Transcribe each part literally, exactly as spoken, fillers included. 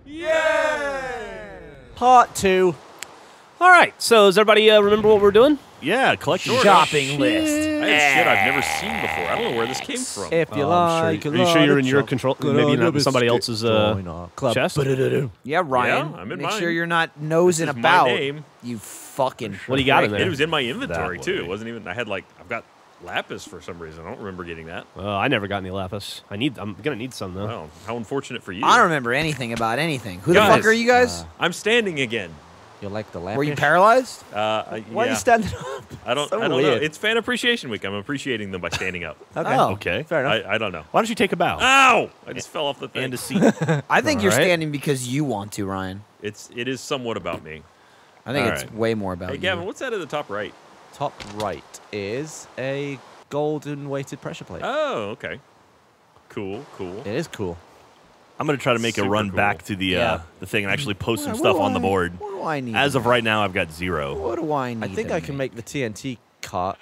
Yay! Part two. All right. So does everybody uh, remember what we're doing? Yeah, collection Sure. Shopping list. I have shit I've never seen before. I don't know where this came from. If you Oh, I'm like, sure. a Are you sure lot you're of in your chocolate control? on Maybe a not somebody biscuit, else's uh, join our club. chest? Ba-da-da-da. Yeah, Ryan. Yeah, I'm in Make mine. sure you're not nosing This is my about. name. You fucking. What do you got in there? It was in my inventory That too. way. It wasn't even. I had like I've got lapis for some reason. I don't remember getting that. Uh, I never got any lapis. I need. I'm gonna need some though. Oh, how unfortunate for you. I don't remember anything about anything. Who the Guys. fuck are you guys? I'm standing again. You like the lamp? Were you paralyzed? Uh, Why yeah. are you standing up? I don't. So I don't weird. know. It's Fan Appreciation Week. I'm appreciating them by standing up. Okay. Oh. Okay. Fair enough. I, I don't know. Why don't you take a bow? Ow! I just fell off the thing. And a seat. I think you're Alright. standing because you want to, Ryan. It's it is somewhat about me. I think All it's right. way more about Hey you. Gavin, what's that at the top right? Top right is a golden weighted pressure plate. Oh, okay. Cool, cool. It is cool. I'm going to try to make Super a run cool. back to the uh, Yeah. the thing and actually post some What stuff do on the I- board. What do I need? As to of right now, I've got zero. make? What do I need? I think to I can make the T N T cart.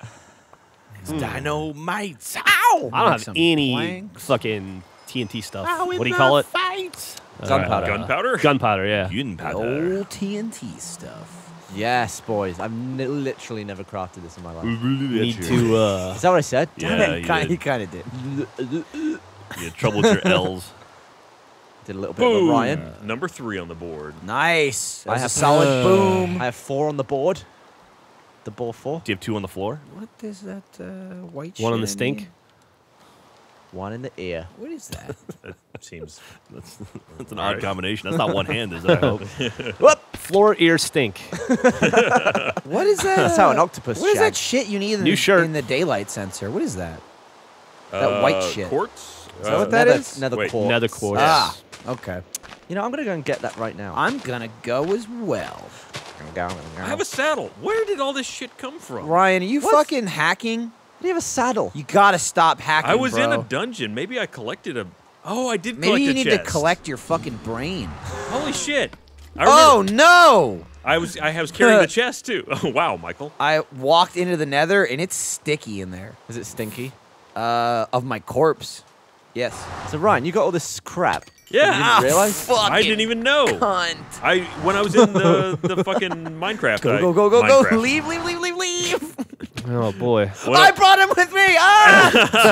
Dynamites. Ow! I don't Make have some any planks. fucking T N T stuff. What do you call it? Gunpowder. Gunpowder? Gunpowder. Yeah. Gunpowder. Old T N T stuff. Yes, boys. I've n literally never crafted this in my life. Need to. Uh, Is that what I said? Yeah, Damn it. you Kinda, did. he kind of did. You had trouble with your L's. Did a little bit of a Boom. Ryan. Number three on the board. Nice. That I was a have- solid Uh, boom. I have four on the board. The ball four. Do you have two on the floor? What is that uh, white One on shit the in stink? here? One in the ear. What is that? That seems. That's, that's an All odd right. combination. That's not one hand, is it? I hope. whoop! Floor ear stink. What is that? That's how an octopus What is that shags. shit you need in, New the, shirt. in the daylight sensor? What is that? That white uh, shit. Quartz? Is that what Uh, that Nether, is? Nether Wait, quartz. Nether quartz. Ah, okay. You know, I'm gonna go and get that right now. I'm gonna go as well. I have a saddle. Where did all this shit come from? Ryan, are you What? fucking hacking? Do you have a saddle? You gotta stop hacking, I was in a bro. dungeon. Maybe I collected a. Oh, I did collect Maybe you a need chest. to collect your fucking brain. Holy shit! I Oh remember- no! I was I was carrying the chest too. Oh wow, Michael. I walked into the nether and it's sticky in there. Is it stinky? Uh, of my corpse. Yes. So Ryan, you got all this crap. Yeah. You didn't realize? Fucking I didn't even know. cunt. I when I was in the the fucking Minecraft. Go, I- go, go, go, go. Minecraft. Leave, leave, leave, leave, leave. Oh boy. What I el- brought him with me. Ah!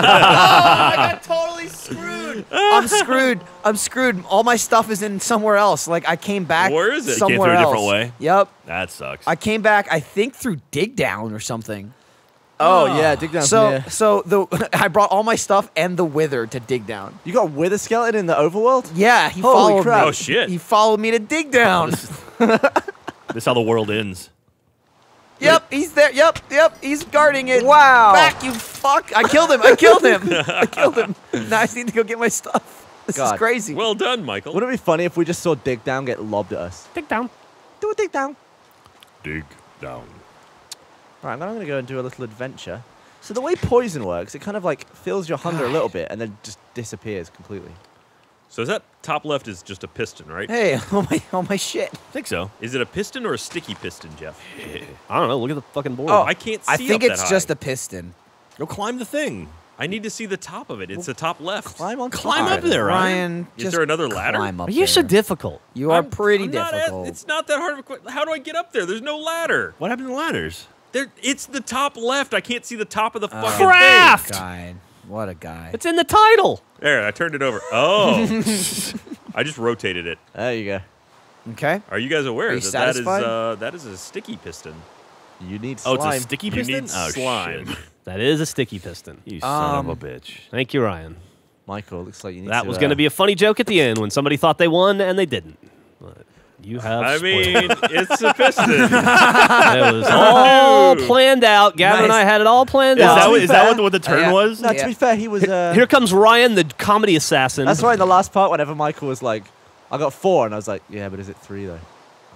Oh, I got totally screwed. I'm screwed. I'm screwed. All my stuff is in somewhere else. Like I came back. Where is it? You came Somewhere through a else. different way? Yep. That sucks. I came back. I think through dig down or something. Oh yeah, dig down. So, near. so the I brought all my stuff and the wither to dig down. You got a wither skeleton in the overworld? Yeah, he Holy followed crap. me. Oh, shit. He followed me to dig down. This is how the world ends. Yep, he's there. Yep, yep, he's guarding it. Wow. Back, you fuck. I killed him. I killed him. I killed him. Now I just need to go get my stuff. This God. is crazy. Well done, Michael. Wouldn't it be funny if we just saw dig down get lobbed at us? Dig down. Do a dig down. Dig down. Right, then I'm gonna go and do a little adventure. So the way poison works, it kind of like fills your hunger a little bit and then just disappears completely. So is that top left is just a piston, right? Hey, all my, all my shit. I think so. Is it a piston or a sticky piston, Jeff? I don't know. Look at the fucking board. Oh, I can't see I think up it's that just high. a piston. Go climb the thing. I need to see the top of it. It's the top left. Climb on Climb top. up there, Ryan. Ryan, Is just there another ladder? climb up You're so there. difficult. You are I'm- pretty I'm not at- difficult. it's not that hard of a question. How do I get up there? There's no ladder. What happened to the ladders? There, it's the top left. I can't see the top of the fucking Craft! guy. What a guy. It's in the title. thing. There, I turned it over. Oh, I just rotated it. There you go. Okay. Are you guys aware Are you that that is satisfied? uh, that is a sticky piston? You need Oh, slime. it's a sticky You piston? need oh, slime. shit. That is a sticky piston. You son Um, of a bitch. Thank you, Ryan. Michael, looks like you need That to, was uh, going to be a funny joke at the end when somebody thought they won and they didn't. But you have. I spoiled mean, it. it's a piston. It was all planned out. Gavin and Nice. I had it all planned Is out. that, to what, be is that fair- what the, what the turn Yeah. was? No, to Yeah. be fair, he was. Uh, Here comes Ryan, the comedy assassin. That's why in the last part, whenever Michael was like, I got four, and I was like, yeah, but is it three, though?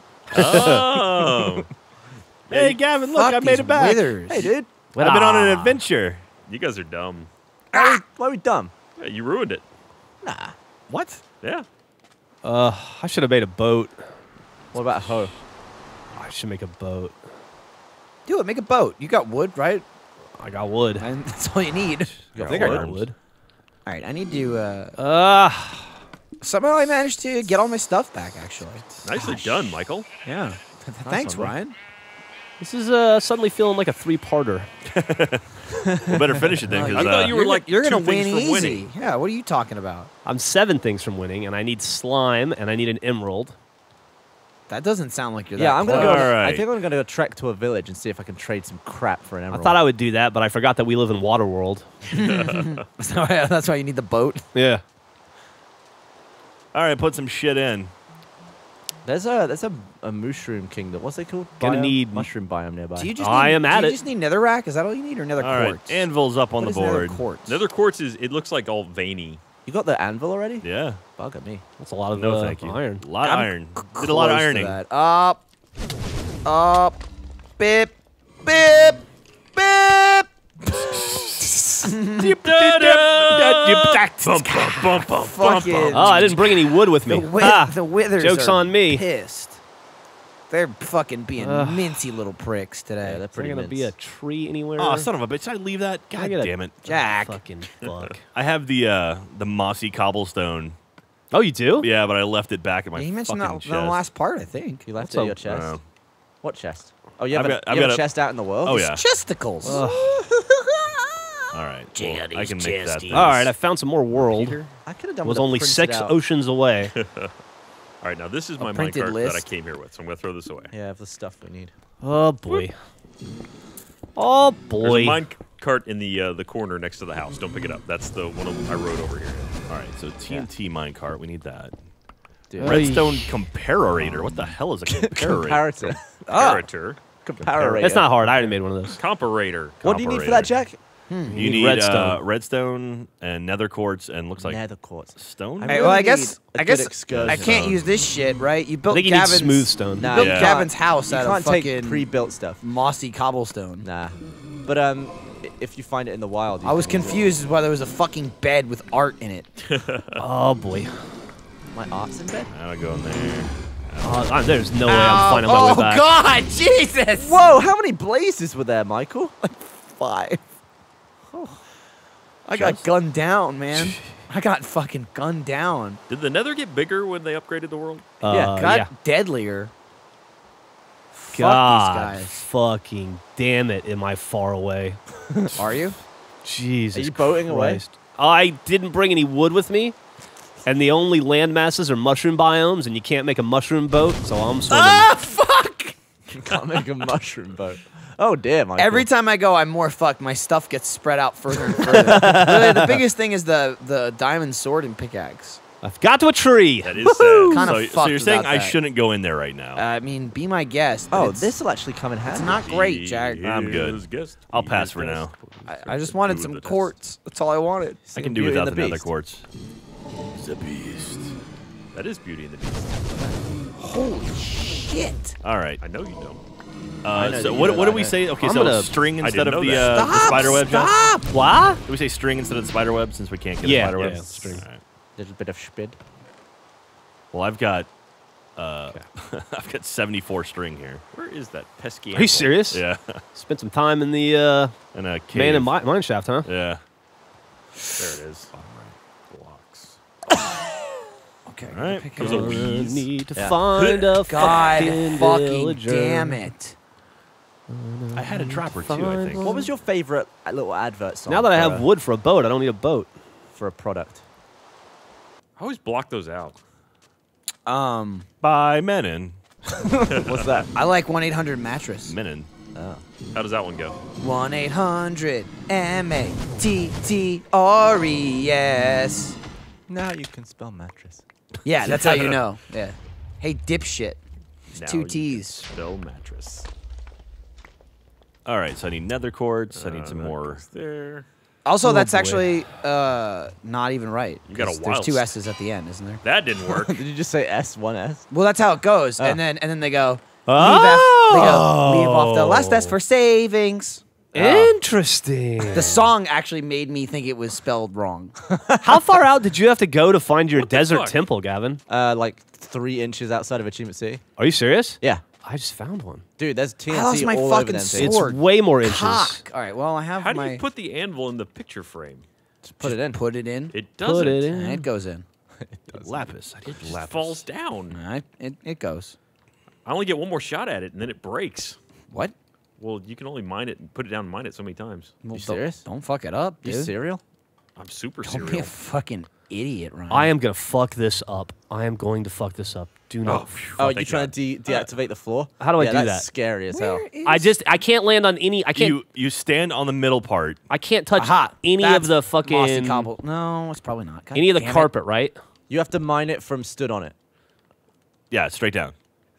Oh, Hey, Gavin, look, Fuck I made these it back. withers. Hey, dude. I've been on an Ah. adventure. you guys are dumb. Why are we, why are we dumb? Yeah, you ruined it. Nah. What? Yeah. Uh, I should have made a boat. What about a hoe? I should make a boat. Do it. Make a boat. You got wood, right? I got wood. And that's all you need. You I think I got worms. wood. All right. I need to. Uh, Uh, Somehow I managed to get all my stuff back. Actually. Nicely done, Michael. Yeah. Thanks, one, bro. Ryan. This is uh, suddenly feeling like a three-parter. We better finish it then. Oh, 'cause, I thought uh, you were You're, like you're two gonna things win from easy. winning. Yeah. What are you talking about? I'm seven things from winning, and I need slime, and I need an emerald. That doesn't sound like you're. Yeah, that I'm gonna close. go. All I right. think I'm gonna go trek to a village and see if I can trade some crap for an I emerald. thought I would do that, but I forgot that we live in Waterworld. So, yeah, that's why you need the boat. Yeah. all right, put some shit in. There's a there's a, a mushroom kingdom. What's it called? Gonna Biome? need- mushroom biome nearby. Do you just? I need, am at do you it. just need netherrack? Is that all you need, or nether All right, quartz? anvil's up on What the is nether board. quartz? Nether quartz is. It looks like all veiny. You got the anvil already? Yeah. Bugger me. That's a lot of No, uh, thank you. iron. A lot of I'm iron. c- Did a lot of close to ironing. that. Up, up, bip, bip, bip. Bum, bum, bum, bum, bum, Fucking- bum. Oh, I didn't bring any wood with me. The, wi- Ha! the withers Joke's are on me. pissed. They're fucking being Ugh. mincy little pricks today. Yeah, they're Is there pretty gonna be a mince. tree anywhere? Oh, son of a bitch! Did I leave that? Can I God get a- damn it! Jack. Fucking fuck. I have the uh, the mossy cobblestone. Oh, you do? Yeah, but I left it back in my Yeah, you mentioned fucking that chest. in the last part, I think. You left What's it in up? your chest. Uh, What chest? Oh, you have, I've a, got- I've you have got a a- chest out in the world? Oh yeah. Chesticles. All right. Well, I can make that. then. All right, I found some more world. I could have done Was with a only printed six out. oceans away. All right, now this is my printed minecart that I list. came here with, so I'm gonna throw this away. Yeah, of the stuff we need. Oh boy. Oh There's boy. a minecart in the uh, the corner next to the house. Don't pick it up. That's the one I wrote over here. All right. So T N T minecart. We need that. Dude. Redstone comparator. What the hell is a comparator? Comparator. Comparator. Comparator. It's not hard. I already made one of those. Comparator. What do you need for that, comparator. Jack? You need need redstone. Uh, redstone and nether quartz and looks like Nether quartz. stone. I Hey, really well, I need guess a I good guess excursion. I can't Stone. use this shit, right? You I built think you need Gavin's smooth stone. Nah, built you Yeah. can't- Gavin's house You out can't of fucking take pre-built stuff. mossy cobblestone. Nah. But um, i- if you find it in the wild, you I was can- confused as why there was a fucking bed with art in it. Oh boy. My art's in bed. I'll go in there. Oh, I- there's no way Ow. I'm finding my oh way back. God, Jesus! Whoa! How many blazes were there, Michael? Like five. I got gunned down, man. I got fucking gunned down. Did the Nether get bigger when they upgraded the world? Uh, Yeah, Got yeah. deadlier. God, Fuck fucking damn it! Am I far away? these guys. Are you? Jesus. Are you boating away? Christ. I didn't bring any wood with me, and the only land masses are mushroom biomes, and you can't make a mushroom boat, so I'm swimming. Ah, fuck! Can't make a mushroom boat. Oh dear, Michael. Every time I go, I'm more fucked. My stuff gets spread out further and further. Really, the biggest thing is the the diamond sword and pickaxe. I've got to a tree. That is sad. Kinda so, so fucked you're saying about I that. shouldn't go in there right now? I mean, be my guest. but Oh, it's- this will actually come in handy. It's not great, Jack. I'm good. His guest. I'll He pass is for guest. now. I, I just wanted Do some the test. quartz. That's all I wanted. I can do Beauty without and the, the nether Beast. quartz. It's a beast. That is Beauty and the Beast. Holy shit! All right. I know you don't. Uh, know so that you what, know what that, do we I say? Okay, I'm so gonna- string I instead didn't of know the, that. uh, the Stop! spider web. Jack? Stop! What? Do we say string instead of the spider web since we can't get Yeah, a spider web? yeah, string. All right. Little bit of spid. Well, I've got uh, I've got seventy-four string here. Where is that pesky? Are you animal? serious? Yeah, Spent some time in the uh, and a cave. man in mi- mine shaft, huh? Yeah. There it is. Blocks. Okay. All right. pick Those it are up. weeds. Need to Yeah. find a God fucking, fucking villager. damn it! I had a drop or two, I Find think. What was your favorite uh, little advert song? Now that I for have a- wood for a boat, I don't need a boat. for a product. I always block those out. Um, By Menon. What's that? I like one eight hundred mattress. Menon. How does that one go? one eight hundred M A T T R E S. Now you can spell mattress. Yeah, that's how you know. Yeah. Hey, dipshit. It's Now two you can T's. Spell mattress. All right, so I need nether quartz. I need some Uh, that more. goes there. Also, Oh, that's boy. actually uh, not even right. You got a 'cause There's two whilst. S's at the end, isn't there? That didn't work. Did you just say S, one S? Well, that's how it goes. Oh. And then and then they go, leave, off, they go, leave off the last S for savings. Interesting. The song actually made me think it was spelled wrong. How far out did you have to go to find your What the desert fuck? temple, Gavin? Uh, like three inches outside of Achievement City. Are you serious? Yeah. I just found one. Dude, there's T N T I lost my all fucking over them sword. things. It's Sword. way more inches. Cock. All right, well, I have How do my... you put the anvil in the picture frame? Just put it in. Put it in, It doesn't. Put it and in. it goes in. Lapis. I need It just lapis. falls down. I, it, it goes. I only get one more shot at it, and then it breaks. What? Well, you can only mine it and put it down and mine it so many times. Well, You don't- serious? Don't fuck it up, You dude. cereal? I'm super Don't be a serial. fucking idiot, Ryan. I am gonna fuck this up. I am going to fuck this up. Do not. Oh, phew, Oh, you thank trying God. to de deactivate the floor? How do I yeah, do that's that? scary as hell. Where is- I just I can't land on any. I can't. You you stand on the middle part. I can't touch Aha, any that's of the mossy fucking cobble. No, it's probably not. God any of the damn it. carpet, right? You have to mine it from stood on it. Yeah, straight down.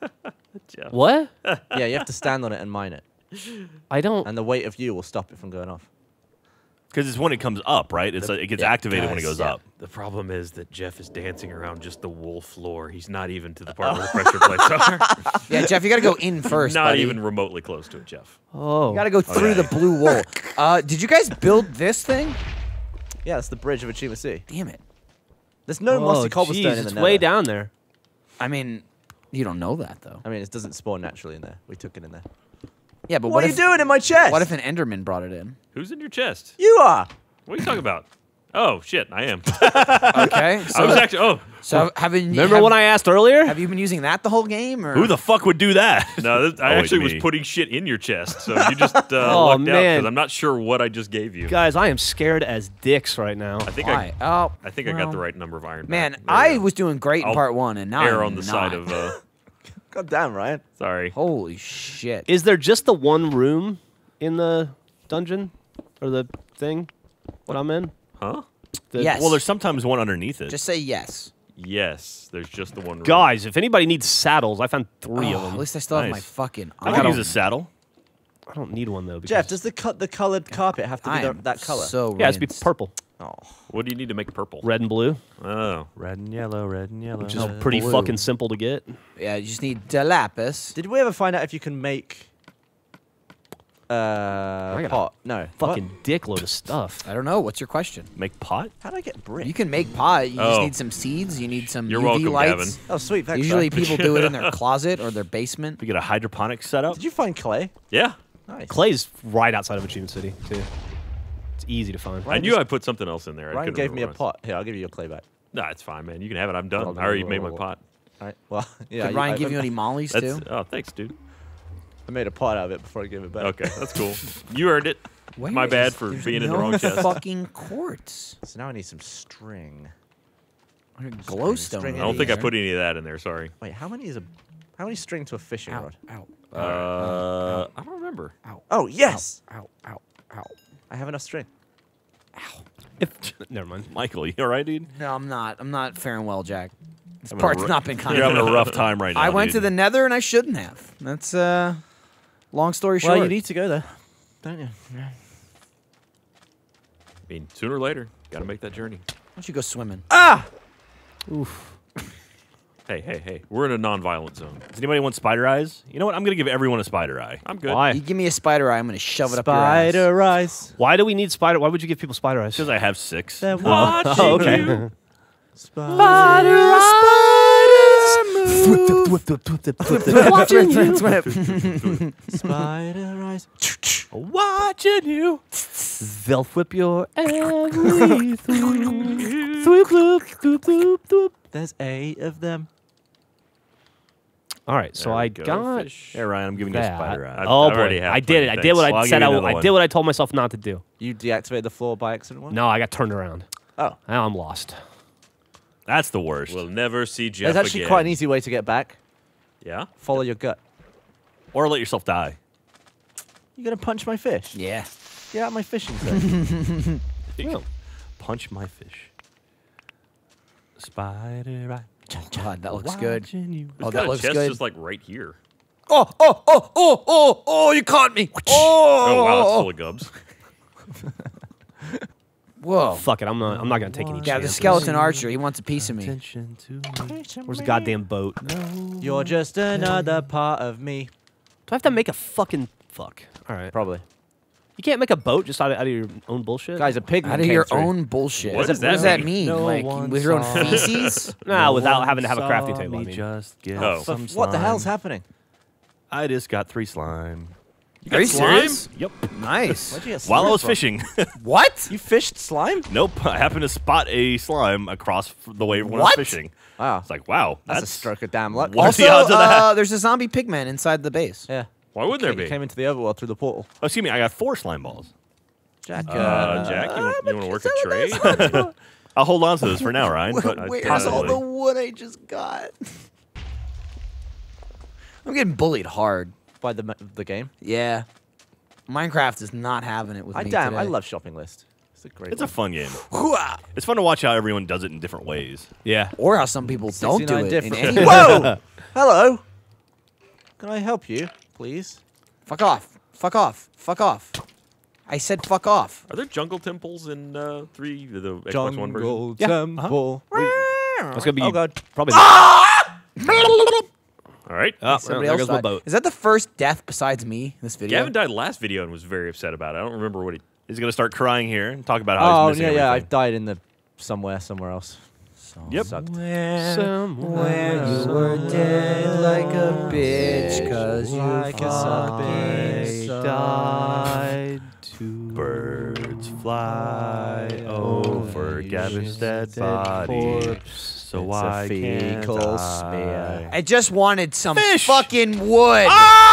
What? Yeah, you have to stand on it and mine it. I don't. And the weight of you will stop it from going off. Because it's when it comes up, right? It's like it gets yeah, activated when it Guys, goes yeah. up. The problem is that Jeff is dancing around just the wool floor. He's not even to the part where the pressure plates are. Yeah, Jeff, you got to go in first. not buddy. even remotely close to it, Jeff. Oh. You got to go through Okay. the blue wool. Uh, did you guys build this thing? Yeah, it's the bridge of Achievement City. Damn it. There's no oh, mossy cobblestone geez, in the it's nether. way down there. I mean, you don't know that though. I mean, it doesn't spawn naturally in there. We took it in there. Yeah, but What, what, are if you doing in my chest? what if an Enderman brought it in? Who's in your chest? You are. What are you talking about? Oh, shit, I am. Okay, I so was actually, oh. so haven't Remember have, when I asked earlier? have you been using that the whole game or Who the fuck would do that? No, this, I Oh, wait, actually was me. putting shit in your chest, so you just uh, Oh, lucked out man. because I'm not sure what I just gave you. Guys, I am scared as dicks right now. I think Why? I, Oh, I think I got the well, right number of iron. Man, back. There we I go. was doing great in I'll part one, and now err I'm on the not. side of. Uh, God damn, Ryan. sorry. Holy shit! Is there just the one room in the dungeon or the thing? What I'm in? Huh? The- Yes. Well, there's sometimes one underneath it. Just say yes. Yes, there's just the one. Room. Guys, if anybody needs saddles, I found three of Oh, them. at least I still have my Nice. fucking. I I could don't- use a saddle. I don't need one though. Because Jeff, does the cut the colored carpet have to be I the, am that color? So yeah, it's be rinsed. purple, Oh, What do you need to make purple? red and blue, Oh, Red and yellow, red and yellow. which is No, pretty blue. fucking simple to get. Yeah, you just need the lapis. did we ever find out if you can make uh I got a pot? No. Fucking What? dickload of stuff. I don't know. What's your question? Make pot? How do I get brick? You can make pot. You just Oh. need some seeds. You need some You're U V welcome, lights. Gavin. Oh, sweet. Thanks. Usually Ryan. people do it in their closet or their basement. We get a hydroponic setup. Did you find clay? yeah. Nice. Clay's right outside of Achievement City too. It's easy to find. I Ryan knew just- I put something else in there. I Ryan couldn't gave me a remember what pot. Here, I'll give you your clay back. it was. Nah, it's fine, man. You can have it. I'm done. I already made my pot. All right. Well, yeah. Did you- Ryan I, give you any mollies That's, too? oh, thanks, dude. I made a pot out of it before I gave it back. Okay, that's cool. You earned it. Where My bad is- for there's being in the no wrong chest. Fucking quartz. So now I need some string. Or glowstone. string I don't over think I there. put any of that in there. Sorry. Wait, how many is a how many string to a fishing Ow, rod? ow, Uh, I don't remember. ow, Oh yes, ow, ow, ow. I have enough string. If, never mind. Michael, you all right, dude? No, I'm not. I'm not faring well, Jack. This Having a part's ru- not been kind. You're having a rough time right now. I went to dude. the Nether and I shouldn't have. That's uh, long story short. Well, you need to go there, don't you? I mean, sooner or later, got to make that journey. Why don't you go swimming? Ah! Oof. Hey, hey, hey. We're in a non-violent zone. Does anybody want spider eyes? You know what? I'm gonna give everyone a spider eye. I'm good. Why? You give me a spider eye, I'm gonna shove it up Spider eyes. Why do we need spider? Why would you give people spider eyes? Because I have six. They're Watching Oh, okay. you. Spider Watching you. Spider eyes. Watching you. They'll whip your everything. Swoop, swoop, swoop, swoop, swoop. There's eight of them. All right, so There we I go, got fish. Hey Ryan, I'm giving you a that. spider eye. I- oh I boy, already have I did it. plenty, I did what thanks. Well, I I'll said give I, you w- another I one. did what I told myself not to do. You deactivated the floor by accident once? No, I got turned around. Oh. Now I'm lost. That's the worst. We'll never see Jeff There's actually again. quite an easy way to get back. Yeah? Follow your gut. Or let yourself die. You gonna punch my fish? Yeah. Get out my fishing thing. No. Punch my fish. Spider eye. God, that looks good. Watching you. Oh, Got that a looks chest good. just like right here. Oh, oh, oh, oh, oh, oh, you caught me. Oh, Oh, wow, it's full of gubs. Whoa. Fuck it. I'm not. I'm not gonna take any Yeah, the chances. skeleton archer, he wants a piece of me. Attention to me. Where's the goddamn boat? You're just another part of me. Do I have to make a fucking fuck? All right. Probably. You can't make a boat just out of, out of your own bullshit. Guys, a pig Out of your own bullshit. What does what does that that mean? No like one with your own saw- feces? nah, without having to have a Saw crafting table. I me mean. just get Oh. some What the hell's slime. happening? I just got three slime. You got Are you slime? serious? Yep. Nice. Where'd you get While I slime was from? fishing. What? You fished slime? Nope. I happened to spot a slime across f- the way when What? I was fishing. Wow. It's like, wow. That's, That's, a stroke of damn luck. What are Also, the odds of that? uh, there's a zombie pigman inside the base. Yeah. Why would there You be? came into the overworld through the portal. Oh, excuse me. I got four slime balls. Jack. Uh, Jack, you, want, you want to work a trade? I'll hold on to this for now, Ryan. But I'd Where's possibly- all the wood I just got? I'm getting bullied hard. by the the game. Yeah. Minecraft is not having it with I me damn. today. I love shopping list. It's a great. it's a one. fun game. Hooah! It's fun to watch how everyone does it in different ways. Yeah. Or how some people don't do sixty-nine it in different- any way. Whoa! Hello. Can I help you, please? Fuck off. Fuck off. Fuck off. I said fuck off. Are there jungle temples in uh, three, the Xbox One version? Jungle Yeah, temple. That's gonna be Oh god. probably. All right. Oh, Somebody there else goes my died. boat. Is that the first death besides me in this video? Gavin died last video and was very upset about it. I don't remember what he. He's gonna start crying here and talk about how Oh he's yeah, missing yeah. I everything. died in the somewhere, somewhere else. Yep. Sucked. Somewhere you were dead like a bitch, cause you Like a fucking bitch died. Birds fly over Gavin's dead body, so It's I a can't fecal die. smear. I just wanted some Fish! fucking wood.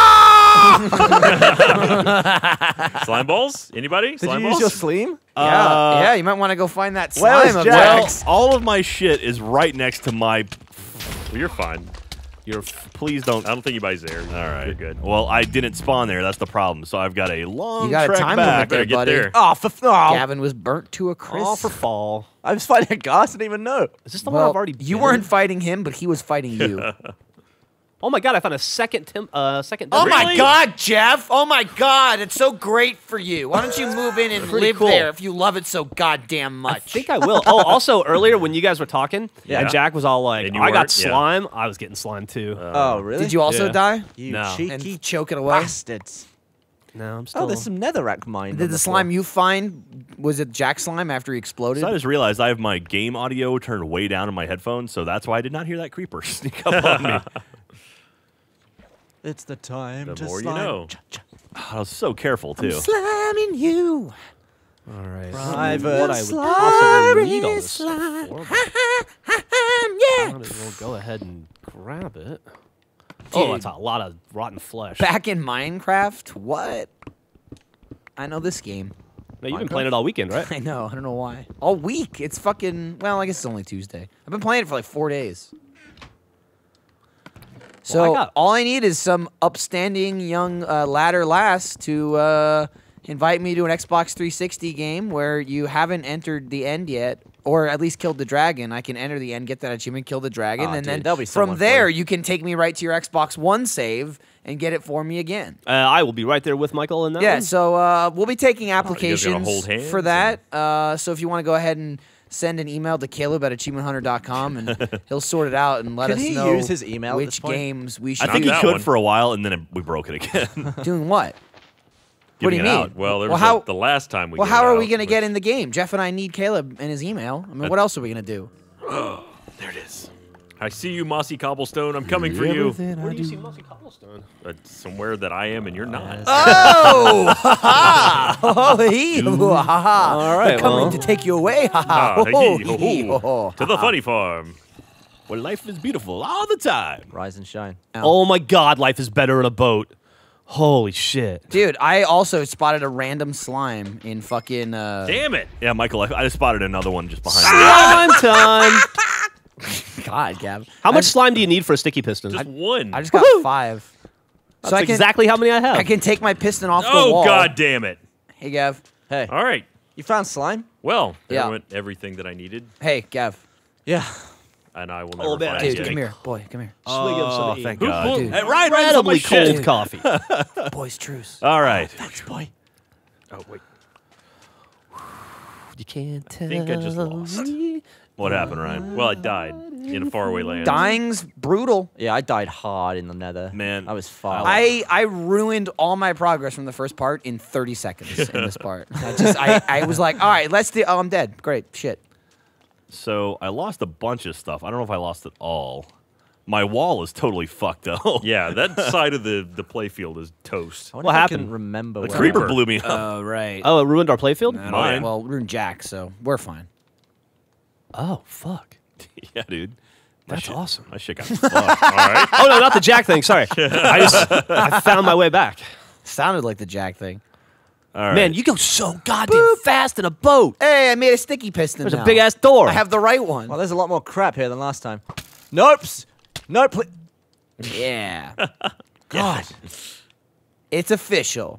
Slime balls? Anybody? Did Slime you balls? use your sleem? Yeah, Uh, yeah, you might want to go find that Where's slime of Jack? Jack's. All of my shit is right next to my. Well, you're fine. Your. Please don't. I don't think anybody's there. All right. You're good. Well, I didn't spawn there. That's the problem. So I've got a long You got a trek time limit back. there, Better get buddy. there. Oh, for f- oh. Gavin was burnt to a crisp. All for fall. I was fighting a ghast. I didn't even know. Is this the one well, I've already? you been weren't in? fighting him, but he was fighting you. Oh my god! I found a second Tim. Uh, second. Oh my Really? God, Jeff! Oh my God, it's so great for you. Why don't you move in and Pretty live cool. there if you love it so goddamn much? I think I will. Oh, also earlier when you guys were talking, Yeah. and Jack was all like, And you "I got weren't? Yeah. slime." I was getting slime too. Oh really? Did you also Yeah. die? You No. cheeky And choke it away? bastards. no, I'm still. Oh, there's some netherrack mine. on Did the the slime floor. you find, was it Jack slime after he exploded? So I just realized I have my game audio turned way down in my headphones, so that's why I did not hear that creeper sneak up on me. It's the time The to more you slime. know. I was so careful too. Slamming you. all right. Private what I would slime possibly need all this slime. stuff for, but yeah. might as well go ahead and grab it. Oh, Dude. that's a lot of rotten flesh. Back in Minecraft? What? I know this game. No, you've been playing it all weekend, right? I know. I don't know why. All week. It's fucking. Well, I guess it's only Tuesday. I've been playing it for like four days. So Well, I got- all I need is some upstanding young uh, ladder lass to uh, invite me to an Xbox three sixty game where you haven't entered the end yet, or at least killed the dragon. I can enter the end, get that achievement, kill the dragon, Aw, and dude, then there'll be someone from for there you. you can take me right to your Xbox One save and get it for me again. Uh, I will be right there with Michael in that Yeah, one. so uh, we'll be taking gonna applications hold hands for that. Uh, so if you want to go ahead and send an email to Caleb at achievement hunter dot com and he'll sort it out and let Could us he know use his email at which this point? games we should I think be he that could one. for a while, and then it, we broke it again. doing what? What do Giving you it mean? out. Well, there Well, was how- a, the last time we Well, gave how it are we out going to get was- in the game? Jeff and I need Caleb and his email. I mean, what else are we going to do? There it is. I see you, Mossy Cobblestone. I'm coming for you. Where do you see Mossy Cobblestone? Uh, somewhere that I am and you're not. Oh, ha ha! Oh, he, ha ha! All right, We're coming well. to take you away, ha ha! Ah, Ho, hee, ho, ho, hee, ho. ho, ho. To the funny farm. Well, life is beautiful all the time. Rise and shine. Oh my god, life is better in a boat. Holy shit. Dude, I also spotted a random slime in fucking. Uh, Damn it. Yeah, Michael, I, I just spotted another one just behind Slime time. God, Gab. How much I, slime do you need for a sticky piston? Just one. I just got Woohoo! five. That's so I can, exactly how many I have. I can take my piston off the oh, wall. God damn it. Hey, Gav. Hey, All right. you found slime? Well, there Yeah. went everything that I needed, Hey, Gav. Yeah. and I will never little bit. find Dude, it. come here. Boy, come here. Swig of some Oh, E. thank Who- God. who- Dude. Hey, Ryan, Ryan's on my Incredibly cold shit. coffee. Boy's truce. All right. Thanks, boy. Oh, wait. You can't tell think I just lost. me. What happened, Ryan? Well, I died in a faraway land. Dying's brutal. Yeah, I died hard in the nether. Man, I was far. I, I ruined all my progress from the first part in thirty seconds in this part. I just I, I was like, all right, let's do. Oh, I'm dead. Great shit. So I lost a bunch of stuff. I don't know if I lost it all, My wall is totally fucked though. Yeah, that side of the the playfield is toast. I wonder What if I happened? can remember The where creeper I- blew me up. Oh, right. Oh, it ruined our playfield? I don't- mine. Well, ruined Jack, so we're fine. Oh, fuck. Yeah, dude. My That's shit- awesome. My shit got fucked. All right. Oh, no, not the Jack thing. Sorry. I just I found my way back. Sounded like the Jack thing. All right. Man, you go so goddamn fast in a boat. Hey, I made a sticky piston. There's now. a big-ass door. I have the right one. Well, there's a lot more crap here than last time. Nope. Nope. pl- Yeah. God. It's official.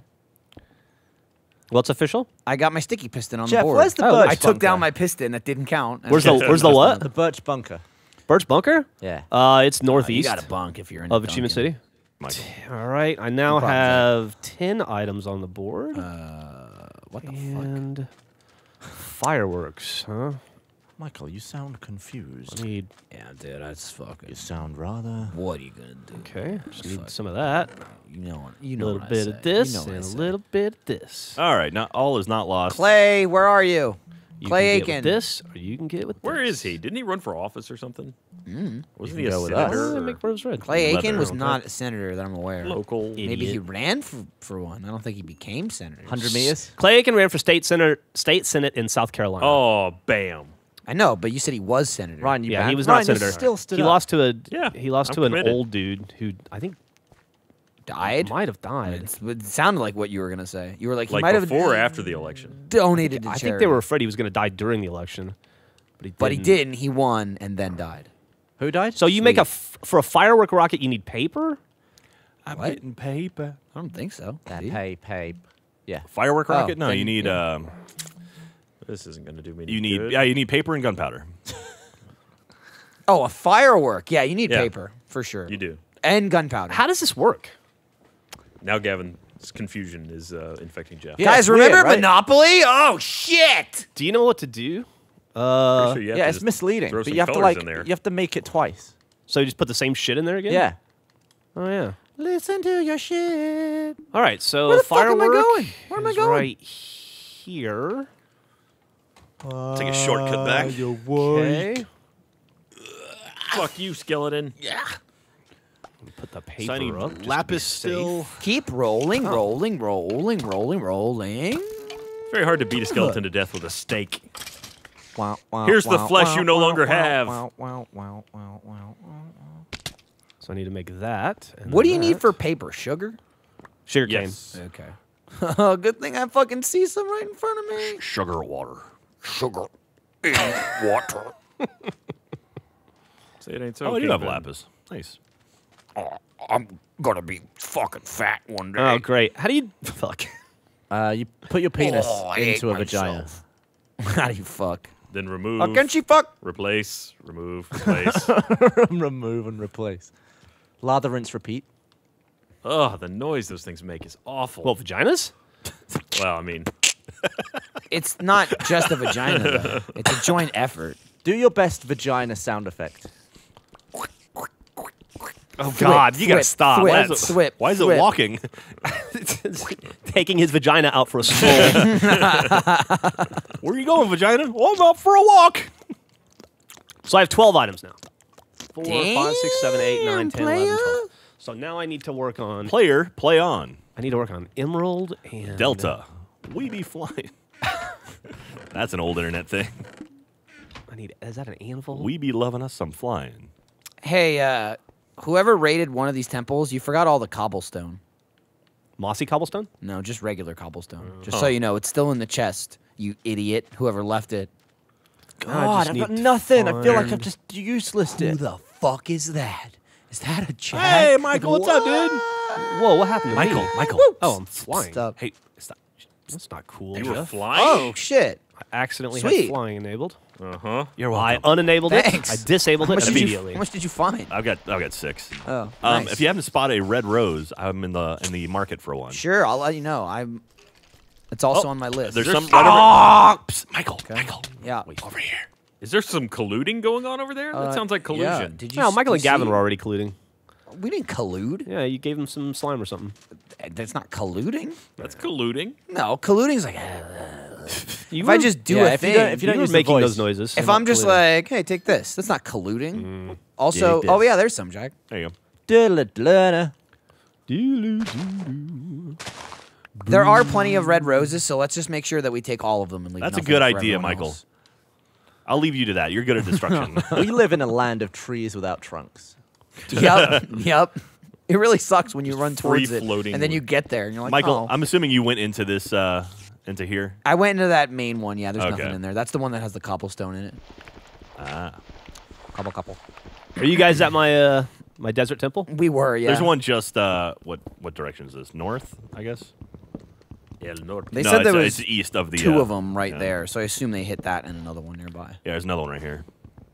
What's official? I got my sticky piston on Jeff, the board. where's the Oh, birch I took down bunker? my piston. That didn't count. Where's the Where's the The what? birch bunker. Birch Bunker? Yeah. Uh, it's You northeast got a bunk if you're in of Duncan. Achievement City. Michael. All right, I now problem, have ten items on the board. Uh, what the fuck? and fireworks, huh? Michael, you sound confused. I need. Yeah, dude, that's fucking. You sound rather. What are you gonna do? Okay, just need Fuck. some of that. You know, you A know little what I bit say. of this You know what I and a say. little bit of this. All right. Not all is not lost. Clay, where are you? You Clay can get Aiken. with this, or you can get with Where this. is he? Didn't he run for office or something? Mm. Wasn't You he a can go with us. Why senator? did I or make rose red? Clay Leather, Aiken was okay. not a senator that I'm aware of. local? Idiot. Maybe he ran for, for one. I don't think he became senator. one hundred meters? Clay Aiken ran for state senate, state senate in South Carolina. Oh, bam! I know, but you said he was senator. Ryan, you yeah, back? he was not Ryan, you're senator. still stood he up. lost to a. Yeah, he lost I'm to an committed. old dude who I think Died? might have died. It's- It sounded like what you were going to say. You were like, he Like might have before or after the election? donated to I think charity. they were afraid he was going to die during the election, but he didn't. But he didn't. He won and then died. Who died? So you make a f- for a firework rocket, you need paper. I'm What? getting paper. I don't think so. That Did he? pay, pay. Yeah. Firework Oh, rocket? No, then- you need yeah. um, This isn't going to do me. Any you need good. yeah, you need paper and gunpowder. Oh, a firework. Yeah, you need Yeah. paper for sure. You do. And gunpowder. How does this work? Now Gavin's confusion is uh, infecting Jeff. Yeah, Guys, it's weird, remember right? Monopoly? Oh shit! Do you know what to do? Pretty Uh, sure you have Yeah, to it's just misleading. throw But some you have to colors like in there. you have to make it twice. so you just put the same shit in there again? Yeah. Oh yeah. Listen to your shit. All right. So Where the fuck firework am I going? Where am I is going? right here. Take a shortcut back. Okay. Fuck you, skeleton. Put the So I need paper up. just to be lapis safe. still. Keep rolling, rolling, rolling, rolling, rolling. It's very hard to beat a skeleton to death with a stake. Wow, wow, Here's the wow, flesh wow, you no wow, longer wow, have. Wow, wow, wow, wow, wow, wow. So I need to make that. and What do you that. need for paper? Sugar? sugar cane? Yes. Okay. Good thing I fucking see some right in front of me. Sugar water. Sugar in water. Say it ain't so. Oh, I do have Kingpin. lapis. Nice. I'm gonna be fucking fat one day. Oh, great. How do you fuck? Uh, you put your penis Oh, I hate into a vagina. myself. How do you fuck? Then remove. How can she fuck? Replace. Remove. Replace. Remove and replace. Lather, rinse, repeat. Oh, the noise those things make is awful. Well, vaginas? well, I mean, It's not just a vagina, though. It's a joint effort. Do your best vagina sound effect. Oh God, you gotta thwip, stop. thwip, Why is it, thwip, Why is it thwip. walking? taking his vagina out for a stroll? Where are you going, vagina? Oh, I'm out for a walk. So I have twelve items now. Four, five, six, seven, eight, nine, Damn, ten, eleven, playa. twelve. So now I need to work on. Player, play on. I need to work on emerald and Delta. We be flying. That's an old internet thing. I need. Is that an anvil? We be loving us some flying. Hey, uh, whoever raided one of these temples, you forgot all the cobblestone. mossy cobblestone. No, just regular cobblestone. Uh, Just so you know, it's still in the chest, you idiot, whoever left it. God, just I've got need to nothing. I feel like find- I've just useless it. the fuck is that? Is that a chat? Hey, Michael, what's up, dude? Whoa, what happened to Michael, me? Michael. Oh, I'm flying. Stop. Hey, Stop. That's not cool. you were Jeff. flying. Oh, shit. I accidentally Sweet. had flying enabled. Uh huh. you're I welcome. unenabled Thanks. it. I disabled How it much, did you, immediately. how much did you find? I've got I've got six. Oh, Um, nice. If you happen to spot a red rose, I'm in the in the market for one. Sure, I'll let you know. I'm. It's also on my list. There's There's some. some- Right over, Psst, Michael, Michael, yeah. wait over here. Is there some colluding going on over there? That Uh, sounds like yeah. collusion. Did you? No, s- Michael you and Gavin see- were already colluding. We didn't collude. Yeah, you gave him some slime or something. That's not colluding. That's colluding. No, colluding's like. uh, You if I just do yeah, a if you thing, don't- if you you don't were use the making those voice. noises. if You're I'm not just colluding. like, hey, take this. That's not colluding. Also, Yeah, oh this. yeah, there's some, Jack. There you go. Diddle-a-diddle-a. There are plenty of red roses, so let's just make sure that we take all of them and leave. That's a nothing good for idea, everyone Michael. else. I'll leave you to that. You're good at destruction. We live in a land of trees without trunks. Yep, yep. It really sucks when you Just run towards it, free-floating and then wood. you get there, and you're like, Michael, oh. I'm assuming you went into this, uh, into here. I went into that main one. Yeah, there's Okay. nothing in there. That's the one that has the cobblestone in it. Ah. Couple, couple. Are you guys at my uh, my desert temple? We were, yeah. There's one just, uh, what what direction is this? North, I guess? El Norte. They no, said it's, there uh, was it's east of the. two uh, of them right yeah. there, so I assume they hit that and another one nearby. Yeah, there's another one right here.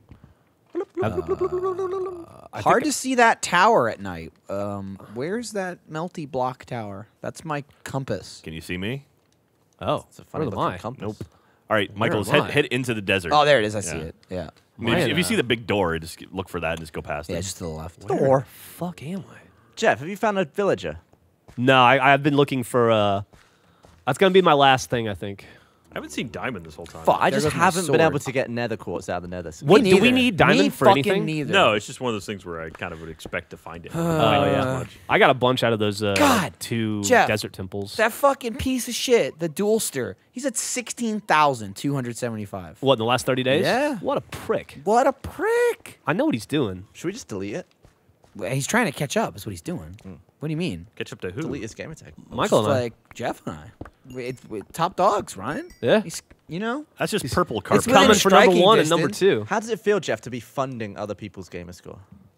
Hard to see that tower at night. Um, where's that melty block tower? That's my compass. Can you see me? Oh, It's a funny where am looking I? compass. Nope. All right, Michael, let's am head, I? head into the desert. Oh, there it is. I see Yeah. it. Yeah. I mean, if, Mine, if you uh, see the big door, just look for that and just go past Yeah, it. just to the left. Where fuck am I? Jeff, have you found a villager? No, I, I've been looking for. Uh, that's gonna be my last thing, I think. I haven't seen Diamond this whole time. Fuck, I There just goes my haven't been sword. able to get nether quartz out of the nether. What- Me do we neither. need diamond Me for fucking anything? Neither. No, it's just one of those things where I kind of would expect to find it. Oh Not as yeah, much. I got a bunch out of those uh, God, two Jeff, desert temples. That fucking piece of shit, the duelster. He's at sixteen thousand two hundred seventy-five. What in the last thirty days? Yeah. What a prick! What a prick! I know what he's doing. Should we just delete it? Well, He's trying to catch up. Is what he's doing. What do you mean? Catch up to who? Delete his gamer tag. Michael Just and I. like Jeff and I. We- It's we- top dogs, Ryan. Yeah. He's, you know. That's just purple It's carpet. within Coming for number striking one and number distance. two. How does it feel, Jeff, to be funding other people's gamer score?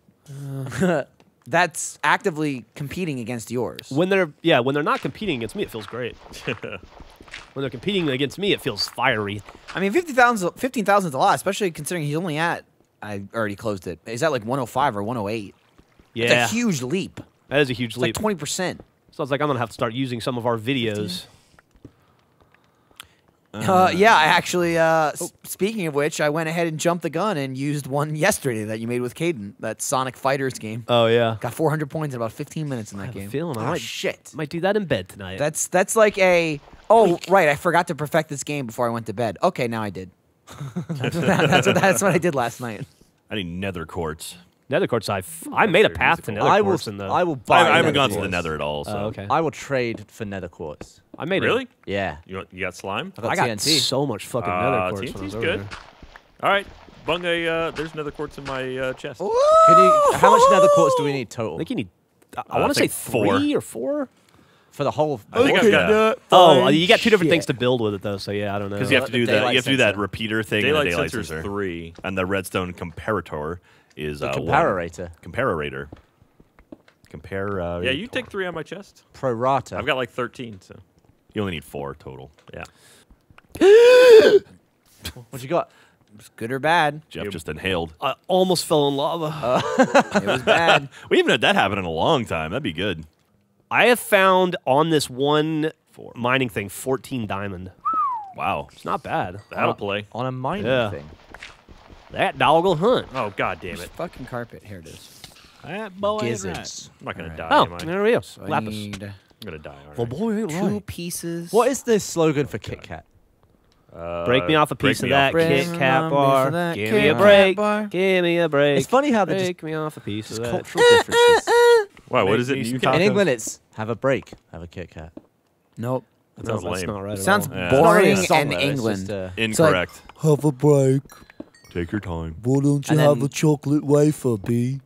That's actively competing against yours. When they're yeah, when they're not competing against me, it feels great. When they're competing against me, it feels fiery. I mean, fifty thousand fifteen thousand is a lot, especially considering he's only at. I already closed it. He's at like one oh five or one oh eight. Yeah, It's a huge leap. that is a huge It's like leap. twenty percent. So it's like I'm gonna have to start using some of our videos. Uh, yeah, I actually. Uh, s- speaking of which, I went ahead and jumped the gun and used one yesterday that you made with Caden. That Sonic Fighters game. Oh yeah, Got four hundred points in about fifteen minutes in that have a game. feeling I oh might- shit! might do that in bed tonight. That's that's like a. Oh right, I forgot to perfect this game before I went to bed. Okay, now I did. that's, what, that's, what, that's what I did last night. I need nether quartz. Nether quartz. I f- I made a path to nether I will. quartz in the. I will I, buy. I haven't nether gone to the quartz. nether at all. So. Oh, okay. I will trade for nether quartz. I made Really? it. Yeah, You, want, you got slime? I got, I got T N T. so much fucking Uh, nether quartz. when I T N T's was over good. there. All right. Bung a, uh, there's nether quartz in my uh, chest. Can you, how much nether quartz do we need total I think you need. I, I want to say think four. three or four. for the whole? I think I've got Oh, you got two different shit. things to build with it though. So yeah, I don't know. because you have to the do that. daylight You have to do that sensor. repeater thing Daylight, in the daylight sensor's sensor, three. and the redstone comparator is uh, one. comparator. Comparator. Compare. Uh, Yeah, you take three on my chest. Pro rata. I've got like thirteen, so You only need four total. yeah. What you got? It's good or bad. Jeff just inhaled. I almost fell in lava. It was bad. We haven't had that happen in a long time. That'd be good. I have found on this one mining thing fourteen diamond. Wow. It's not bad. That'll play. On a mining Yeah. thing. That dog will hunt. Oh god damn It's it! fucking carpet. Here it is. That boy ain't right. Gizzards. I'm not gonna Alright. die. Oh, am I? there we go. So I Lapis. need I'm gonna die. Oh Alright. boy, ain't two right. pieces. What is the slogan for Kit Kat? Uh, Break me off a break piece of me that off a Break Kit me Kat off a piece bar. of that Give Kit me a Kat break. bar. Give me a break. It's funny how they just Break me off a piece of that. cultural differences. Wow, what Make is it? me in some U K? In England, it's have a break, have a Kit Kat. Nope. That No, sounds that's lame. not right. at Sounds all. Yeah. It's not really a boring song, and though, it's England. just, uh, Incorrect. Have a break. Take your time. Why don't you And have then- a chocolate wafer, B?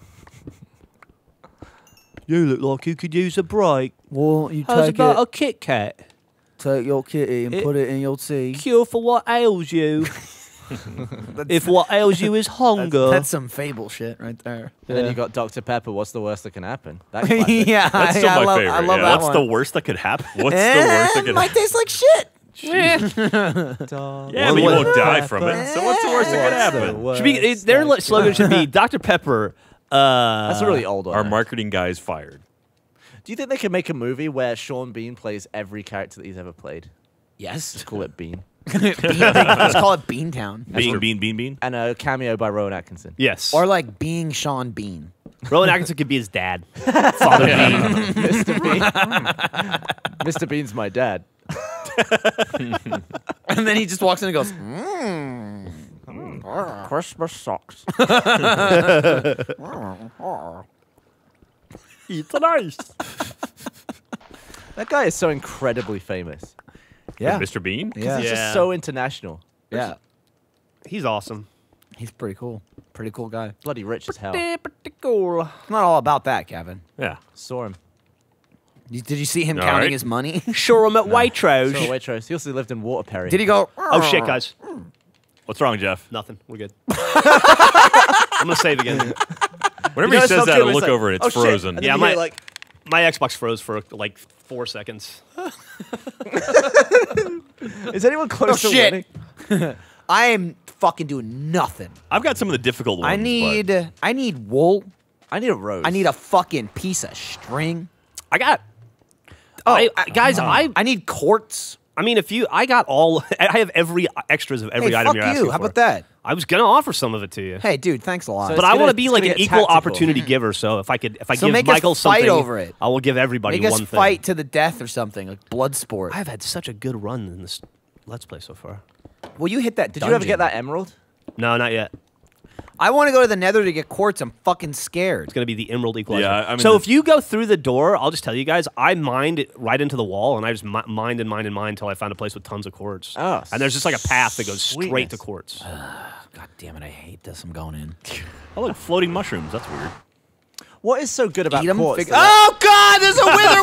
You look like you could use a break. Well, you How's take about it, a Kit Kat? take your kitty and It- put it in your tea. Cure for what ails you. If what ails you is hunger. That's some fable shit right there. And then Yeah. you got Doctor Pepper. What's the worst that can happen? That classic. yeah, That's still I, my love, favorite, I love yeah. that What's one. the worst that could happen? What's Eh, the worst that could might happen? taste like shit. Dog. Yeah, but you won't die from it. So what's the worst that could What's the happen? worst Should be, it, their that slogan should be Doctor Pepper. Uh, That's a really old one. Our though. marketing guy is fired. Do you think they could make a movie where Sean Bean plays every character that he's ever played? Yes. Just call it Bean. Bean, let's call it Beantown. Bean, bean, bean, bean. And a cameo by Rowan Atkinson. Yes. Or like being Sean Bean. Rowan Atkinson could be his dad. Father Bean. Mister Bean. Mister Bean's my dad. And then he just walks in and goes, mmm. Christmas socks. It's nice. That guy is so incredibly famous. Yeah. Mister Bean? Yeah. He's Yeah. just so international. Yeah. He's awesome. He's pretty cool. Pretty cool guy. Bloody rich as hell. Pretty cool. It's not all about that, Kevin. Yeah. Saw him. You, did you see him All counting right. his money? Sure, I'm at Waitrose. Saw Waitrose. He also lived in Waterperry. Did he go? Oh shit, guys. What's wrong, Jeff? Nothing. We're good. I'm gonna save again. Whenever You know, he it's says not that, good I when look it's like, over and it's "Oh, shit," frozen. and then Yeah, you my- hear, like, My Xbox froze for like four seconds. is anyone close Oh, to shit. winning? I am fucking doing nothing. I've got some of the difficult ones. I but- need. I need wool. I need a rose. I need a fucking piece of string. I got. Oh, I, I, guys, I. I need quartz. I mean, if you, I got all. I have every extras of every hey, item fuck you're you. asking How for. about that? I was gonna offer some of it to you. Hey, dude, thanks a lot. So But it's I gonna- want to be it's like gonna an get equal tactical. opportunity giver. So if I could, if I So give make us Michael fight something, over it. I will give everybody Make us one thing. fight to the death or something, like blood sport. I've had such a good run in this Let's Play so far. Well, you hit that. Did you ever get dungeon. that emerald? No, not yet. I want to go to the Nether to get quartz. I'm fucking scared. It's gonna be the Emerald Equalizer. Yeah, I mean, so the- if you go through the door, I'll just tell you guys, I mined it right into the wall, and I just mi- mined and mined and mined until I found a place with tons of quartz. Oh, and there's just like a path that goes straight sweetness. to quartz. God damn it! I hate this. I'm going in. Oh, look, floating mushrooms. That's weird. What is so good about Eat 'em, quartz? figure- that- Oh God! There's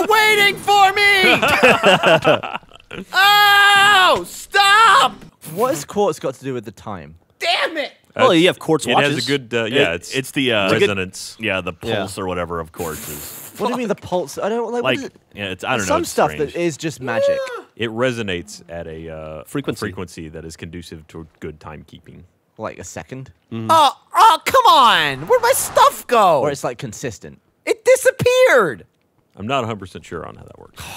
a wither waiting for me. Oh! Stop! What has quartz got to do with the time? Damn it! Well, you have quartz It watches. has a good, uh, yeah, It- it's, it's the uh, resonance. Yeah, the Yeah. pulse or whatever of quartz is What do you mean the pulse? I don't like. like. what is it? Yeah, it's I don't know. Some it's stuff strange. that is just magic. It resonates at a uh, Frequency. frequency that is conducive to good timekeeping. Like a second, Oh, oh, come on! Where'd my stuff go? or it's like consistent. It disappeared. I'm not one hundred percent sure on how that works.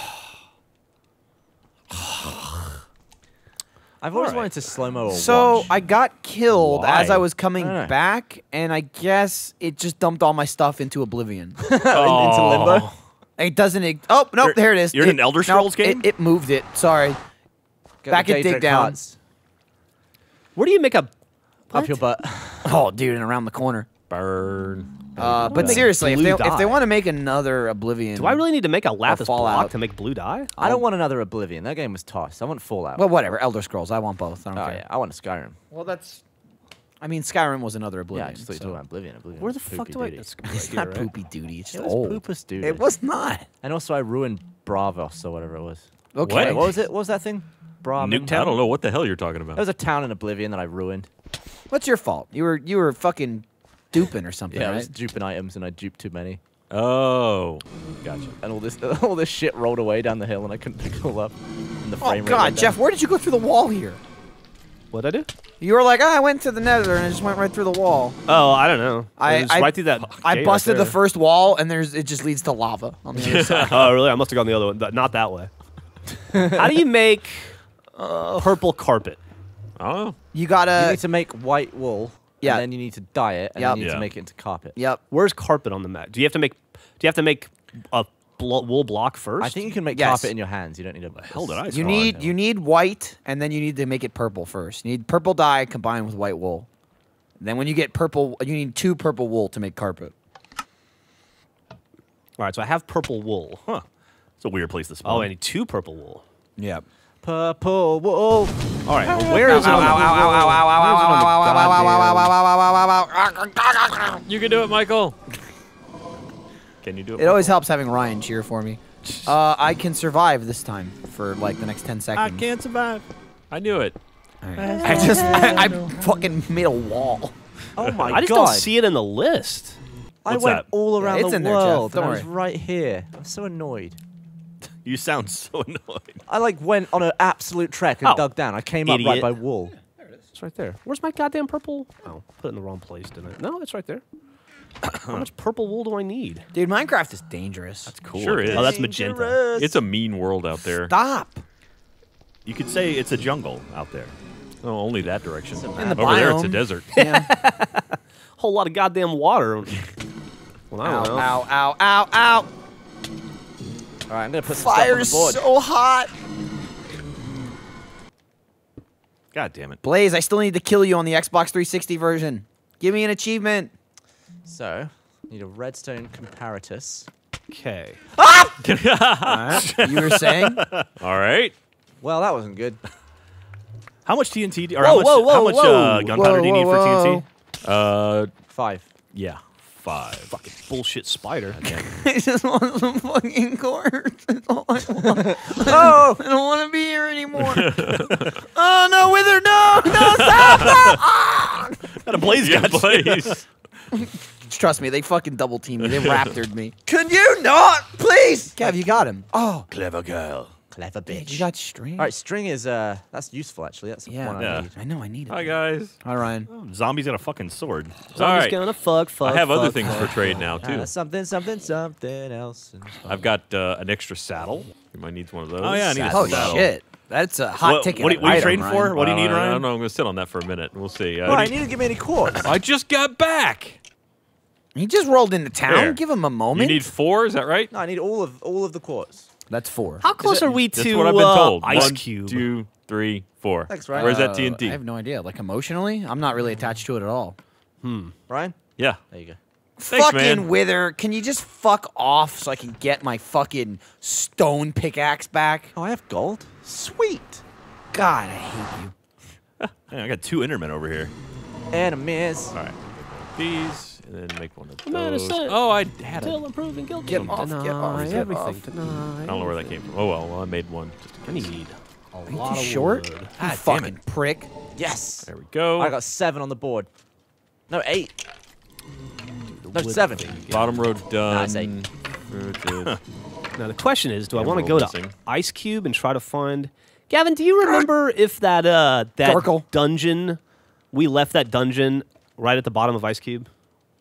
I've always Alright. wanted to slow mo a So watch. I got killed Why? as I was coming I don't know. back, and I guess it just dumped all my stuff into oblivion. into limbo. It doesn't. Ig- oh nope, You're- there it is. you're in It- an Elder no, Scrolls game? It, it moved it. Sorry. Get Back the at Dig Daedric Down. Hearts Where do you make a? up your butt. Oh, dude, and around the corner. Burn. Uh, but Make seriously, if blue they if dye. they want to make another Oblivion, Do I really need to make a lapis block Fallout. to make blue dye? I don't want another Oblivion. That game was tossed. I want Fallout. Well, whatever. Elder Scrolls. I want both. I don't oh care. yeah, I want a Skyrim. Well, that's. I mean, Skyrim was another Yeah, Oblivion. I just thought you so- were talking about Oblivion. Oblivion. Where was the fuck poopy do I? duty. It's It's right not here, right? poopy duty. It's It just was old. poopus duty. It was not. And also, I ruined Bravos or whatever it was. Okay. Wait, what was it? What was that thing? Brahmin. Nuketown? I don't know what the hell you're talking about. There was a town in Oblivion that I ruined. What's your fault? You were you were fucking duping or something, Yeah, I right? was duping items and I duped too many. Oh, gotcha. And all this all this shit rolled away down the hill and I couldn't pick it all up. And the Oh frame rate God, went Jeff, down. where did you go through the wall here? What'd I do? You were like, oh, I went to the Nether and I just went right through the wall. Oh, I don't know. I- It was I- right through that. I gate busted right the there. first wall and there's it just leads to lava on the other side. Oh, really? I must have gone the other one. but Not that way. How do you make uh, purple carpet? Oh, You gotta. You need to make white wool. Yeah. And then you need to dye it. And Yep. then you need Yeah. to make it into carpet. Yep. Where's carpet on the map? Do you have to make? Do you have to make a blo- wool block first? I think you can make Yes. carpet in your hands. You don't need a. hell did I You saw need it. you need white and then you need to make it purple first. You need purple dye combined with white wool. Then when you get purple, you need two purple wool to make carpet. All right, so I have purple wool. Huh. It's a weird place to spawn. Oh, I need two purple wool. Yep. Purple wool. All right, well, where is it? on the- you can do it, Michael. Can you do it? It always helps having Ryan cheer for me. Uh, I can survive this time for like the next ten seconds. can't survive. I knew it. I just I, I fucking made a wall. Oh my I just god. don't see it in the list. I What's went that? all Yeah, around it's the in there, Jeff. world. Don't and I was worry. right here. I'm so annoyed. You sound so annoyed. I like went on an absolute trek and Oh, dug down. I came up right idiot. by wool. It's right there. Where's my goddamn purple? Oh, put it in the wrong place, didn't I? No, it's right there. How much purple wool do I need? Dude, Minecraft is dangerous. That's cool. Sure is. Oh, that's magenta. Dangerous. It's a mean world out there. Stop. You could say it's a jungle out there. Oh, only that direction. In the Over there, it's a biome. desert. Yeah. Whole lot of goddamn water. Well, I Ow, don't know. ow, ow, ow, ow. All right, I'm gonna put some stuff on Fire the is board. so hot. God damn it. Blaze, I still need to kill you on the Xbox three sixty version. Give me an achievement. So, need a redstone comparatus. Okay. You were saying? All right. Well, that wasn't good. How much T N T? do- Or Whoa, how much, whoa, how whoa, much uh, whoa. gunpowder do you Whoa, need for whoa, T N T? Uh, Five. yeah. Five. Fucking bullshit spider. I just want some fucking corn. That's all I want. Oh, I don't want to be here anymore. Oh no, Wither, no, no, stop, stop. Ah! Got a blaze Yeah, gun. please. Trust me, they fucking double teamed me. They raptored me. Can you not, please? Kev, you got him. Oh, Clever girl. Clever bitch. you got string. All right, string is uh, that's useful actually. That's the Yeah, one I Yeah. need. I know, I need it. Hi, guys. All right. Zombie's got a fucking sword. All I'm right. just gonna fuck, fuck. I have other fuck, things fuck. for trade now, too. Uh, something, something, something else. I've got uh, an extra saddle. You might need one of those. Oh, yeah, I need a Oh saddle. shit, that's a hot What- ticket. what do you- what are you item, trading Ryan. for? What do you need, Uh, I Ryan? don't know. I'm going to sit on that for a minute. We'll see. Uh, Well, I need to give me any quartz. I just got back. He just rolled into town. There. Give him a You moment. need four, is that right? No, I need all of all of the quartz. That's four. How close are we That's to what I've been uh, told. Ice One, Cube? two, three, four. Thanks, Ryan. Where's that Uh, T N T? I have no idea. Like emotionally, I'm not really attached to it at all. Ryan, Yeah. there you go. Thanks, fucking man. Wither, can you just fuck off so I can get my fucking stone pickaxe back? Oh, I have gold. Sweet. God, I hate you. Hey, I got two Endermen over here. And a miss. All right. These, and then make one of Man, it's those. set. Oh, I had Still a... improving guilt. Get Deny off, get off, get everything off. tonight. I don't know where that came from. Oh, well, well I made one. Just in I case. need a Are you lot too of short? wood. You damn fucking prick. Yes. There we go. I got seven on the board. No, eight. No, wood seven. thing. Bottom row done. Nah, it's eight. Rotate. Now the question is, do I Yeah, want to we're go missing. to Ice Cube and try to find? Gavin, do you remember if that uh that Darkle. dungeon we left that dungeon right at the bottom of Ice Cube,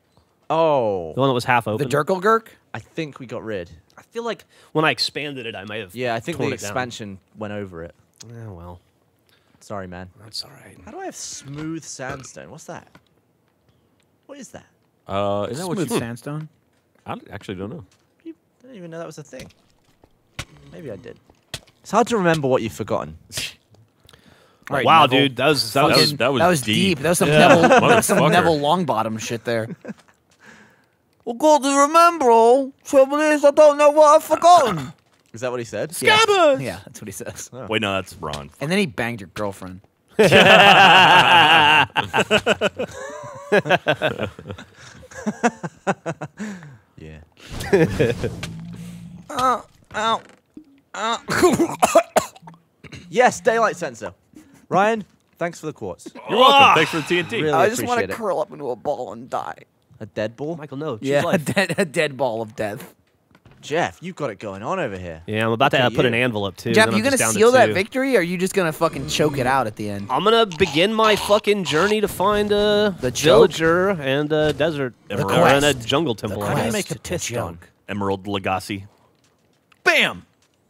Oh, the one that was half The open? Dirklegurk? I think we got rid. I feel like when I expanded it, I might have. Yeah, I think torn the it down. expansion went over it. Yeah, well, Sorry, man. that's all right. How do I have smooth sandstone? What's that? What is that? Uh, is that what Smooth you... sandstone. I actually don't know. You I didn't even know that was a thing. Maybe I did. It's hard to remember what you've forgotten. All right, wow, Neville. dude, that was that was. That was- that was that was deep. deep. That was some Yeah. Neville, that was some Motherfucker. Neville Longbottom shit there. Well, got to remember all. Trouble is, I don't know what I've forgotten. Is that what he said? Yeah. Scabbers! Yeah, that's what he says. Wait, no, that's Ron. And then he banged your girlfriend. Yeah. Ow. Ow. Yes, daylight sensor. Ryan, thanks for the quartz. You're welcome. Thanks for the T N T. Really I just want appreciate to it. curl up into a ball and die. A dead ball? Michael, no, choose Yeah, a life. dead, a dead ball of death. Jeff, you've got it going on over here. Yeah, I'm about to Look uh, at put an you. anvil up too. Jeff, then you I'm gonna just down to seal that two. victory, or are you just gonna fucking choke it out at the end? I'm gonna begin my fucking journey to find uh, The the choke? villager and a desert The or and a quest. jungle temple. How do you quest make a to piston? choke. Emerald Legacy. Bam!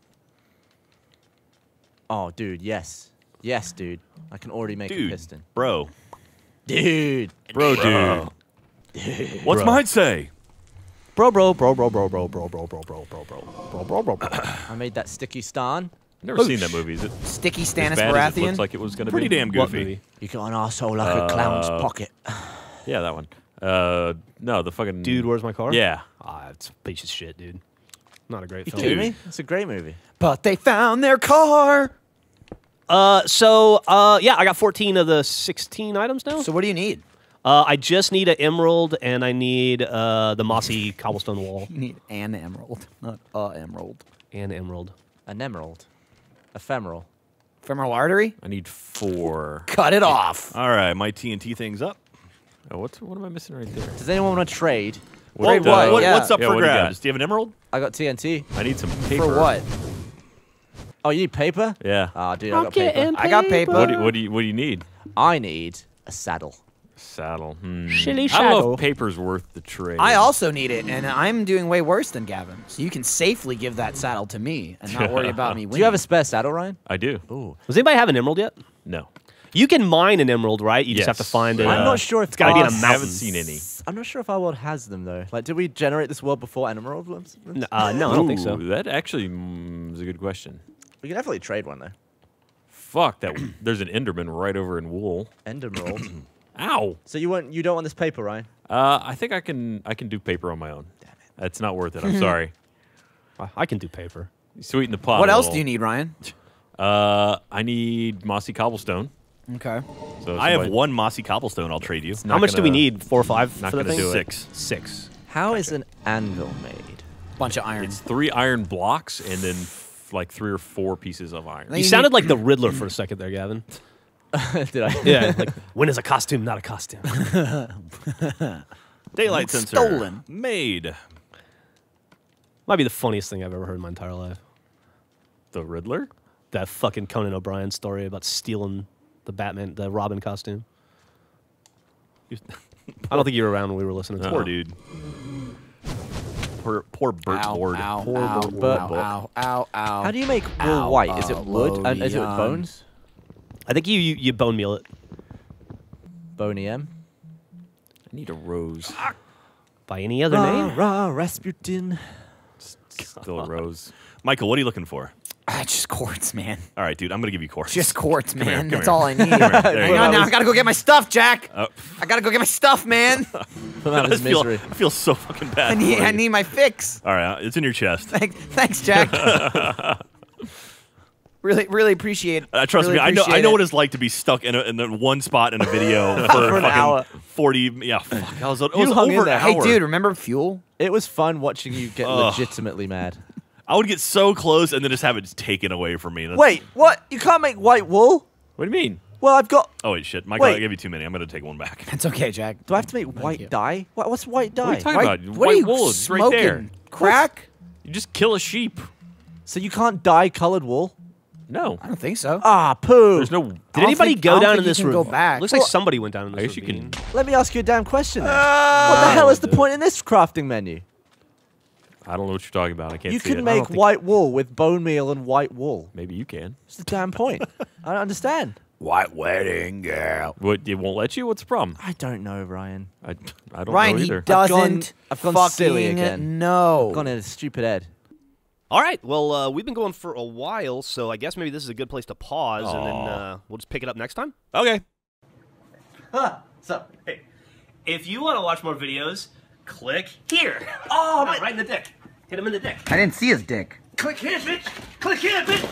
Oh, dude, yes. Yes, dude. I can already make Dude, a piston. bro. Dude. Bro, dude. What's mine say? Bro, bro, bro, bro, bro, bro, bro, bro, bro, bro, bro, bro, bro, bro, bro, bro. I made that sticky stan. Never seen that movie. Is it Sticky as Stannis bad as it Baratheon. looks like it was going to Pretty be? damn What goofy. movie? You got an asshole like a clown's Uh, pocket. Yeah, that one. Uh, no, the fucking Dude, where's my car? Yeah. Ah, it's a piece of shit, dude. Not a great You film. kidding me? It's a great movie. But they found their car. Uh, so uh, yeah, I got fourteen of the sixteen items now. So what do you need? Uh, I just need an emerald and I need uh the mossy cobblestone wall You need an emerald, not a emerald. and emerald. An emerald. Ephemeral. Femoral artery? I need four. Cut it off. All right, my T N T thing's up. Oh, what's what am I missing right there? Does anyone want to trade? What, Trade what? What- Yeah. What's up Yeah, for what do you grabs? got? Do you have an emerald? I got T N T. I need some paper. For what? Oh, you need paper? Yeah. Ah, dude, I got Rocket paper. and I got paper. What do, you- what do you what do you need? I need a saddle. Saddle. Hmm. Shilly I don't know shadow. if paper's worth the trade. I also need it, and I'm doing way worse than Gavin. So you can safely give that saddle to me and not worry about me winning. Do you have a spare saddle, Ryan? I do. Ooh. Does anybody have an emerald yet? No. You can mine an emerald, right? You just have to Yes. find it. I'm uh, not sure if it's got to be in a ours- mountain. I haven't seen any. I'm not sure if our world has them though. Like, did we generate this world before emerald ones? N- Uh, no, I don't think so. Ooh, That actually mm, is a good question. We can definitely trade one though. fuck! That there's an Enderman right over in wool. Endermall. Ow! So you want you don't want this paper, Ryan? Uh, I think I can I can do paper on my own. Damn it! That's not worth it. I'm sorry. I- I can do paper. You sweeten the pot. What a else little. do you need, Ryan? Uh, I need mossy cobblestone. Okay. So I have somebody- one mossy cobblestone. I'll trade you. not How much do we gonna- need? Four or five not for the gonna thing? do it. Six. Six. How is an anvil made? Bunch of iron. It's three iron blocks and then f- like three or four pieces of iron. Then You you sounded need- like the Riddler for a second there, Gavin. Did I? Yeah, like when is a costume not a costume? Daylight sensor. Stolen. Made. Might be the funniest thing I've ever heard in my entire life. The Riddler? That fucking Conan O'Brien story about stealing the Batman, the Robin costume. I don't think you were around when we were listening to Poor it. dude. Poor, poor Bert Ow, Lord. ow, Poor ow, Bert ow, Book. ow, ow, ow. How do you make wool Ow, white? Is it ow, wood? And is it with Lodion. bones? I think you, you you bone meal it. Bony M. I need a rose. By any other Rah, name? rah, Rasputin. Still a rose. Michael, what are you looking for? Ah, just quartz, man. All right, dude. I'm gonna give you quartz. Just quartz, here, man. come That's here. all I need. There you Hang go. on now. I gotta go get my stuff, Jack. Oh. I gotta go get my stuff, man. Come out I of his feel, misery. I feel so fucking bad. I need, for I you. need my fix. All right, uh, it's in your chest. Thanks, thanks, Jack. really, really appreciate. Uh, trust really me, I know. I appreciate know it. what it's like to be stuck in, a, in the one spot in a video for, For an fucking hour. forty. Yeah, fuck. I was, it You was hung in over there. an Hey, hour. dude, remember Fuel? It was fun watching you get Ugh. legitimately mad. I would get so close and then just have it taken away from me. That's- Wait, what? You can't make white wool? What do you mean? Well, I've got. Oh wait, shit, Michael, Wait. I gave you too many. I'm gonna take one back. It's okay, Jack. Do I have to make white you. dye? What, what's white dye? What are you talking White- about? what White are you wool is right smoking? there. Crack? You just kill a sheep. So you can't dye colored wool? No. I don't think so. Ah, poo. There's no. Did don't anybody think- I go don't down think in you this can go ravine? back. Looks like Well, somebody went down in this I guess you ravine. can. Let me ask you a damn question then. Uh, what the hell is the do it. point in this crafting menu? I don't know what you're talking about. I can't You see can it. make white wool with bone meal and white wool. Maybe you can. What's the damn point? I don't understand. White wedding girl. What? It won't let you? What's the problem? I don't know, Ryan. I, I don't Ryan, know he either. I've gone- doesn't. I've gone fucking silly again. No. I've gone in a stupid head. All right. Well, uh, we've been going for a while, so I guess maybe this is a good place to pause, and then uh, we'll just pick it up next time. Okay. So, hey, if you want to watch more videos, click here. Oh, right in the dick. Hit him in the dick. I didn't see his dick. Click here, bitch. Click here, bitch.